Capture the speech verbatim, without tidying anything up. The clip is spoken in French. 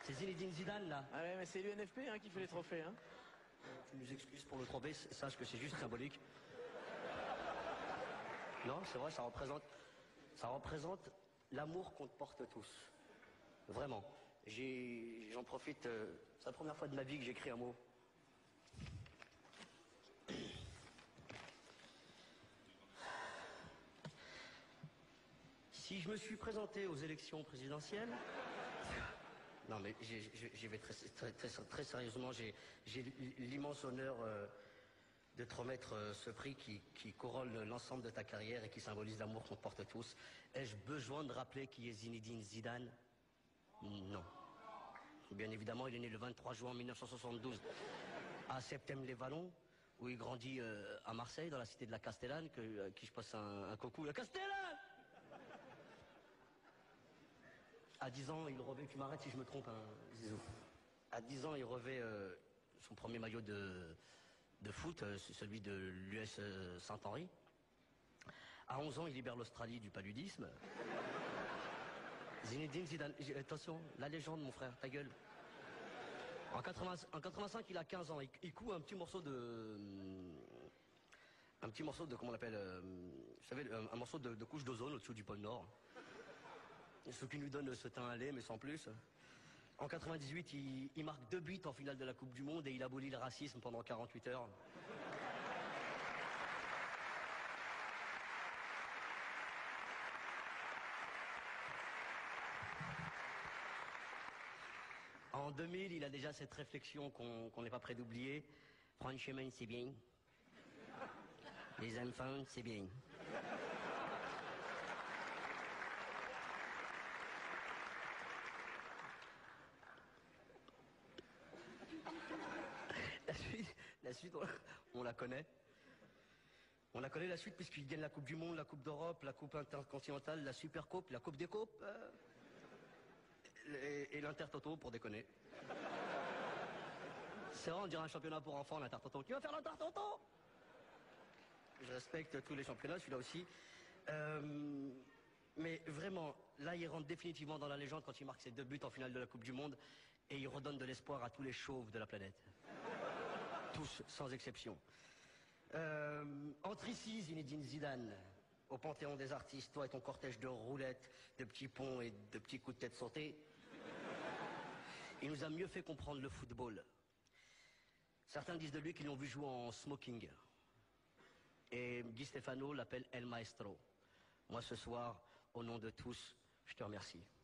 C'est Zinedine Zidane, là. Ah ouais, mais c'est l'U N F P hein, qui fait les trophées. Hein. Tu nous excuses pour le trophée, sache que c'est juste symbolique. Non, c'est vrai, ça représente, ça représente l'amour qu'on te porte tous. Vraiment. J'ai, j'en profite, euh, c'est la première fois de ma vie que j'écris un mot. Si je me suis présenté aux élections présidentielles... Non mais j'y vais très, très, très, très sérieusement, j'ai l'immense honneur euh, de te remettre euh, ce prix qui, qui couronne l'ensemble de ta carrière et qui symbolise l'amour qu'on porte tous. Ai-je besoin de rappeler qui est Zinedine Zidane? Non. Bien évidemment, il est né le vingt-trois juin mille neuf cent soixante-douze à Septem-les-Vallons, où il grandit euh, à Marseille, dans la cité de la Castellane, que, à qui je passe un, un coucou. La Castellane! À dix ans, il revêt, tu m'arrêtes si je me trompe, hein, Zizou. À dix ans, il revêt euh, son premier maillot de, de foot, euh, celui de l'U S Saint-Henri. À onze ans, il libère l'Australie du paludisme. Zinedine Zidane, attention, la légende, mon frère, ta gueule. En, quatre-vingts, en quatre-vingt-cinq, il a quinze ans, il, il coud un petit morceau de... Un petit morceau de, comment on l'appelle, euh, vous savez, un, un morceau de, de couche d'ozone au-dessous du pôle Nord. Ce qui lui donne ce teint à lait, mais sans plus. En quatre-vingt-dix-huit, il, il marque deux buts en finale de la Coupe du Monde et il abolit le racisme pendant quarante-huit heures. En deux mille, il a déjà cette réflexion qu'on qu'on n'est pas prêt d'oublier. Prendre chemin, c'est bien. Les enfants, c'est bien. La suite, la suite on, on la connaît. On la connaît la suite puisqu'il gagne la Coupe du Monde, la Coupe d'Europe, la Coupe intercontinentale, la Super Coupe, la Coupe des Coupes euh, et, et l'Intertoto pour déconner. C'est vrai, on dirait un championnat pour enfants, l'Intertoto. Qui va faire l'Intertoto? Je respecte tous les championnats, celui-là aussi. Euh, mais vraiment, là, il rentre définitivement dans la légende quand il marque ses deux buts en finale de la Coupe du Monde et il redonne de l'espoir à tous les chauves de la planète. Tous, sans exception. Euh, entre ici, Zinedine Zidane, au Panthéon des artistes, toi et ton cortège de roulettes, de petits ponts et de petits coups de tête sautés. Il nous a mieux fait comprendre le football. Certains disent de lui qu'ils l'ont vu jouer en smoking. Et Guy Stéphano l'appelle El Maestro. Moi, ce soir, au nom de tous, je te remercie.